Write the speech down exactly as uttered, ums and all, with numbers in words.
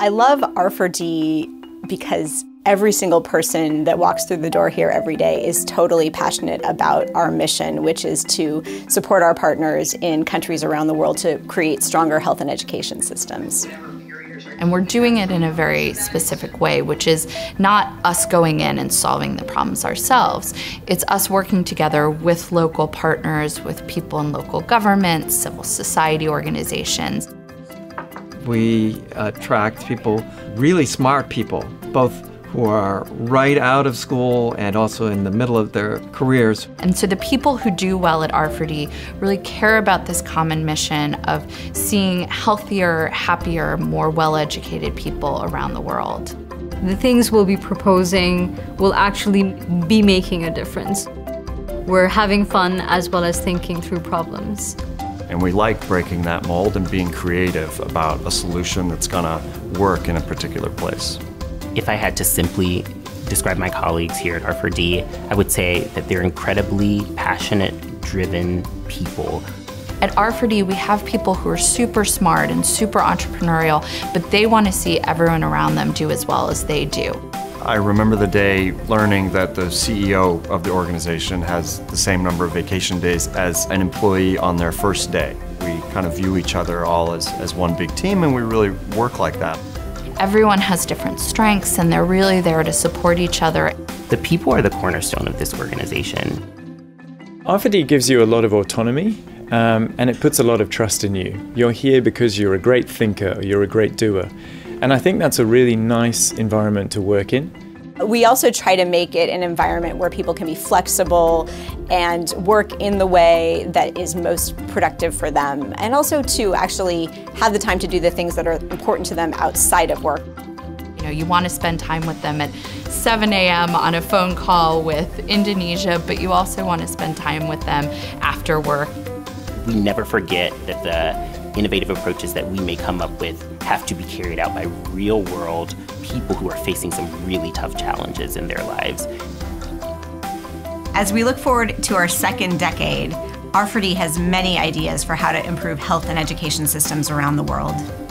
I love R four D because every single person that walks through the door here every day is totally passionate about our mission, which is to support our partners in countries around the world to create stronger health and education systems. And we're doing it in a very specific way, which is not us going in and solving the problems ourselves. It's us working together with local partners, with people in local governments, civil society organizations. We attract people, really smart people, both who are right out of school and also in the middle of their careers. And so the people who do well at R four D really care about this common mission of seeing healthier, happier, more well-educated people around the world. The things we'll be proposing will actually be making a difference. We're having fun as well as thinking through problems. And we like breaking that mold and being creative about a solution that's gonna work in a particular place. If I had to simply describe my colleagues here at R four D, I would say that they're incredibly passionate, driven people. At R four D, we have people who are super smart and super entrepreneurial, but they want to see everyone around them do as well as they do. I remember the day learning that the C E O of the organization has the same number of vacation days as an employee on their first day. We kind of view each other all as, as one big team, and we really work like that. Everyone has different strengths, and they're really there to support each other. The people are the cornerstone of this organization. R four D gives you a lot of autonomy, um, and it puts a lot of trust in you. You're here because you're a great thinker, or you're a great doer. And I think that's a really nice environment to work in. We also try to make it an environment where people can be flexible and work in the way that is most productive for them, and also to actually have the time to do the things that are important to them outside of work. You know, you want to spend time with them at seven A M on a phone call with Indonesia, but you also want to spend time with them after work. We never forget that the innovative approaches that we may come up with have to be carried out by real-world people who are facing some really tough challenges in their lives. As we look forward to our second decade, R four D has many ideas for how to improve health and education systems around the world.